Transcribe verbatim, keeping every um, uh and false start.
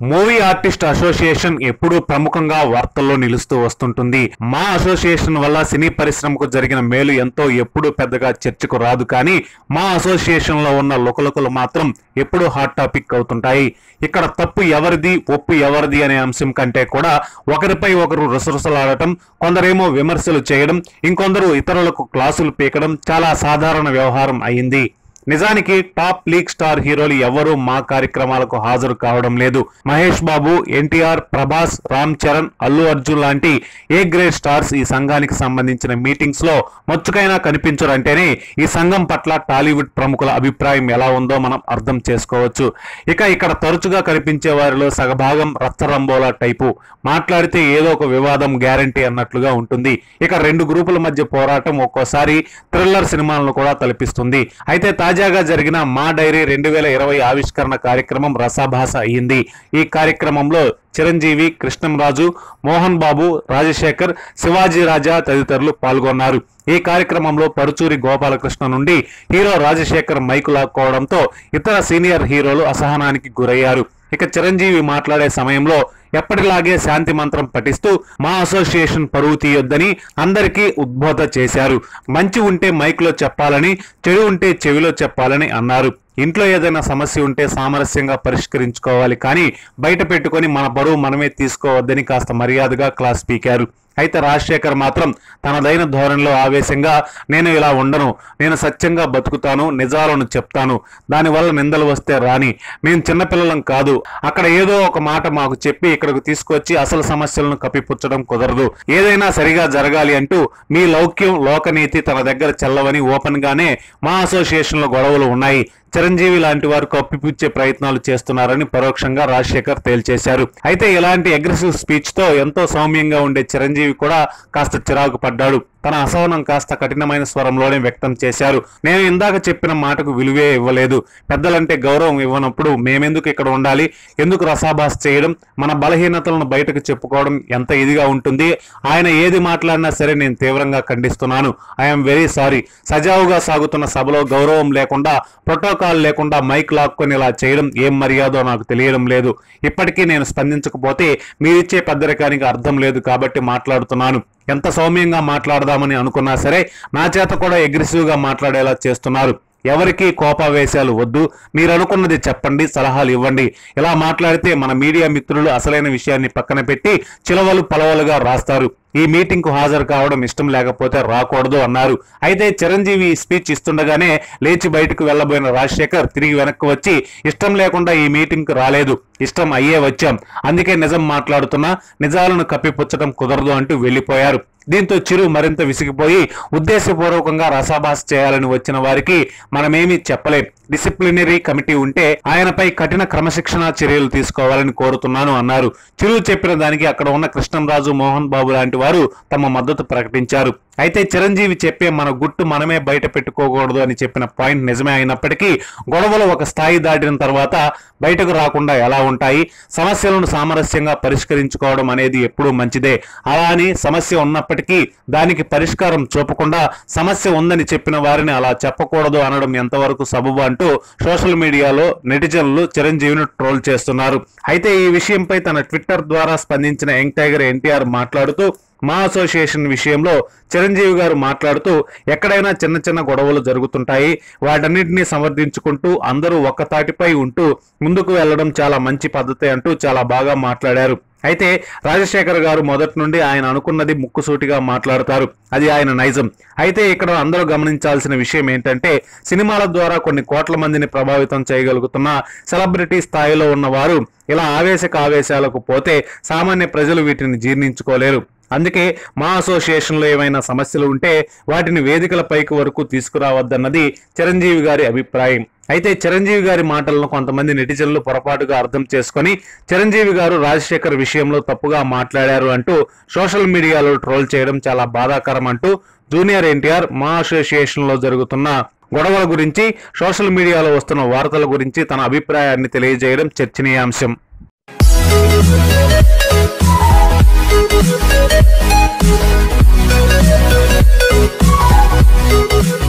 Movie artist association ఎప్పుడూ ప్రముఖంగా వార్తల్లో నిలుస్తూ వస్తుంటుంది. మా అసోసియేషన్ వల్ల సినీ పరిశ్రమకు జరిగిన మేలు ఎంతో ఎప్పుడూ పెద్దగా చర్చకు రాదు, కానీ మా అసోసియేషన్ లో ఉన్న లుకలుకలు మాత్రం ఎప్పుడూ హాట్ టాపిక్ అవుతుంటాయి. ఇక్కడ తప్పు ఎవరిది, ఒప్పు ఎవరిది అనే అంశం కంటే కూడా ఒకరిపై ఒకరు రుసరుసలాడటం, కొందరేమో విమర్శలు చేయడం, ఇంకొందరు ఇతరులకు క్లాసులు పీకడం చాలా సాధారణ వ్యవహారం అయింది. నిజానికి టాప్ లీగ్ స్టార్ హీరోలు ఎవరూ మా కార్యక్రమాలకు హాజరు కావడం లేదు. మహేష్ బాబు, ఎన్టీఆర్, ప్రభాస్, రామ్ చరణ్, అల్లు అర్జున్ లాంటి ఏ గ్రేడ్ స్టార్స్ ఈ సంఘానికి సంబంధించిన మీటింగ్స్ లో మచ్చుకైనా కనిపించరంటేనే ఈ సంఘం పట్ల టాలీవుడ్ ప్రముఖుల అభిప్రాయం ఎలా ఉందో మనం అర్థం చేసుకోవచ్చు. ఇక ఇక్కడ తరచుగా కనిపించే వారిలో సగభాగం రక్తరంబోలా టైపు, మాట్లాడితే ఏదో ఒక వివాదం గ్యారంటీ అన్నట్లుగా ఉంటుంది. ఇక రెండు గ్రూపుల మధ్య పోరాటం ఒక్కోసారి థ్రిల్లర్ సినిమాలను కూడా తలపిస్తుంది. అయితే తాజాగా జరిగిన మా డైరీ రెండు వేల ఇరవై ఆవిష్కరణ కార్యక్రమం రసాభాస అయ్యింది. ఈ కార్యక్రమంలో చిరంజీవి, కృష్ణంరాజు, మోహన్ బాబు, రాజశేఖర్, శివాజీ రాజా తదితరులు పాల్గొన్నారు. ఈ కార్యక్రమంలో పరుచూరి గోపాలకృష్ణ నుండి హీరో రాజశేఖర్ మైకు లాక్కోవడంతో ఇతర సీనియర్ హీరోలు అసహనానికి గురయ్యారు. ఇక చిరంజీవి మాట్లాడే సమయంలో ఎప్పటిలాగే శాంతి మంత్రం పఠిస్తూ మా అసోసియేషన్ పరువు తీయొద్దని అందరికీ ఉద్బోధ చేశారు. మంచి ఉంటే మైక్లో చెప్పాలని, చెడు ఉంటే చెవిలో చెప్పాలని అన్నారు. ఇంట్లో ఏదైనా సమస్య ఉంటే సామరస్యంగా పరిష్కరించుకోవాలి, కానీ బయట పెట్టుకొని మన బరువు మనమే తీసుకోవద్దని కాస్త మర్యాదగా క్లాస్ పీకారు. అయితే రాజశేఖర్ మాత్రం తనదైన ధోరణిలో ఆవేశంగా, నేను ఇలా ఉండను, నేను సత్యంగా బతుకుతాను, నిజాలను చెప్తాను, దానివల్ల నిందలు వస్తే రాని, మేము చిన్నపిల్లలం కాదు, అక్కడ ఏదో ఒక మాట మాకు చెప్పి ఇక్కడకు తీసుకొచ్చి అసలు సమస్యలను కప్పిపుచ్చడం కుదరదు, ఏదైనా సరిగా జరగాలి అంటూ మీ లౌక్యం, లోకనీతి తన దగ్గర చెల్లవని ఓపెన్ గానే మా అసోసియేషన్ లో గొడవలు ఉన్నాయి, చిరంజీవి లాంటి వారు కప్పిపుచ్చే ప్రయత్నాలు చేస్తున్నారని పరోక్షంగా రాజశేఖర్ తేల్చేశారు. అయితే ఇలాంటి అగ్రెసివ్ స్పీచ్ తో ఎంతో సౌమ్యంగా ఉండే చిరంజీవి కూడా కాస్త చిరాకు పడ్డాడు. తన అసహనం కాస్త కఠినమైన స్వరంలోనే వ్యక్తం చేశారు. నేను ఇందాక చెప్పిన మాటకు విలువే ఇవ్వలేదు, పెద్దలంటే గౌరవం ఇవ్వనప్పుడు మేమెందుకు ఇక్కడ ఉండాలి, ఎందుకు రసాభాస్ చేయడం, మన బలహీనతలను బయటకు చెప్పుకోవడం ఎంత ఇదిగా ఉంటుంది, ఆయన ఏది మాట్లాడినా సరే నేను తీవ్రంగా ఖండిస్తున్నాను, ఐఎమ్ వెరీ సారీ. సజావుగా సాగుతున్న సభలో గౌరవం లేకుండా, ప్రోటోకాల్ లేకుండా మైక్ లాక్కొని ఇలా చేయడం ఏం మర్యాదో నాకు తెలియడం లేదు. ఇప్పటికీ నేను స్పందించకపోతే మీరిచ్చే పెద్దరికానికి అర్థం లేదు కాబట్టి మాట్లాడుతున్నాను. ఎంత సౌమ్యంగా మాట్లాడదామని అనుకున్నా సరే నా చేత కూడా అగ్రెసివ్ గా మాట్లాడేలా చేస్తున్నారు. ఎవరికి కోపావేశాలు వద్దు, మీరు అనుకున్నది చెప్పండి, సలహాలు ఇవ్వండి. ఇలా మాట్లాడితే మన మీడియా మిత్రులు అసలైన విషయాన్ని పక్కన పెట్టి చిలవలు పలవలుగా రాస్తారు. ఈ మీటింగ్ కు హాజరు కావడం ఇష్టం లేకపోతే రాకూడదు అన్నారు. అయితే చిరంజీవి స్పీచ్ ఇస్తుండగానే లేచి బయటకు వెళ్లబోయిన రాజశేఖర్ తిరిగి వెనక్కి వచ్చి, ఇష్టం లేకుండా ఈ మీటింగ్ కు రాలేదు, ఇష్టం అయ్యే వచ్చాం, అందుకే నిజం మాట్లాడుతున్నా, నిజాలను కప్పిపుచ్చడం కుదరదు అంటూ వెళ్లిపోయారు. దీంతో చిరు మరింత విసిగిపోయి, ఉద్దేశపూర్వకంగా రసాభాస్ చేయాలని వచ్చిన వారికి మనమేమీ చెప్పలేం, డిసిప్లినరీ కమిటీ ఉంటే ఆయనపై కఠిన క్రమశిక్షణ చర్యలు తీసుకోవాలని కోరుతున్నాను అన్నారు. చిరు చెప్పిన దానికి అక్కడ ఉన్న కృష్ణంరాజు, మోహన్ బాబు లాంటి వారు తమ మద్దతు ప్రకటించారు. అయితే చిరంజీవి చెప్పే మన గుట్టు మనమే బయట పెట్టుకోకూడదు అని చెప్పిన పాయింట్ నిజమే అయినప్పటికీ గొడవలు ఒక స్థాయి దాటిన తర్వాత బయటకు రాకుండా ఎలా ఉంటాయి, సమస్యలను సామరస్యంగా పరిష్కరించుకోవడం అనేది ఎప్పుడూ మంచిదే. అలా అని సమస్య ఉన్నప్పటికీ దానికి పరిష్కారం చూపకుండా సమస్య ఉందని చెప్పిన వారిని అలా చెప్పకూడదు అనడం ఎంతవరకు సబబు అంటూ సోషల్ మీడియాలో నెటిజన్లు చిరంజీవిని ట్రోల్ చేస్తున్నారు. అయితే ఈ విషయంపై తన ట్విట్టర్ ద్వారా స్పందించిన యంగ్ టైగర్ ఎన్టీఆర్ మాట్లాడుతూ, మా అసోసియేషన్ విషయంలో చిరంజీవి గారు మాట్లాడుతూ, ఎక్కడైనా చిన్న చిన్న గొడవలు జరుగుతుంటాయి, వాటన్నిటినీ సమర్థించుకుంటూ అందరూ ఒక్క తాటిపై ఉంటూ ముందుకు వెళ్లడం చాలా మంచి పద్ధతి అంటూ చాలా బాగా మాట్లాడారు. అయితే రాజశేఖర్ గారు మొదటి నుండి ఆయన అనుకున్నది ముక్కుసూటిగా మాట్లాడతారు, అది ఆయన నైజం. అయితే ఇక్కడ అందరూ గమనించాల్సిన విషయం ఏంటంటే, సినిమాల ద్వారా కొన్ని కోట్ల మందిని ప్రభావితం చేయగలుగుతున్న సెలబ్రిటీ స్థాయిలో ఉన్నవారు ఇలా ఆవేశక ఆవేశాలకు పోతే సామాన్య ప్రజలు వీటిని జీర్ణించుకోలేరు. అందుకే మా అసోసియేషన్లో ఏమైనా సమస్యలు ఉంటే వాటిని వేదికల పైకి వరకు తీసుకురావద్దన్నది చిరంజీవి గారి అభిప్రాయం. అయితే చిరంజీవి గారి మాటలను కొంతమంది నెటిజన్లు పొరపాటుగా అర్థం చేసుకొని చిరంజీవి గారు రాజశేఖర్ విషయంలో తప్పుగా మాట్లాడారు అంటూ సోషల్ మీడియాలో ట్రోల్ చేయడం చాలా బాధాకరం అంటూ జూనియర్ ఎన్టీఆర్ మా అసోసియేషన్ లో జరుగుతున్న గొడవల గురించి, సోషల్ మీడియాలో వస్తున్న వార్తల గురించి తన అభిప్రాయాన్ని తెలియజేయడం చర్చనీయాంశం. We'll be right back.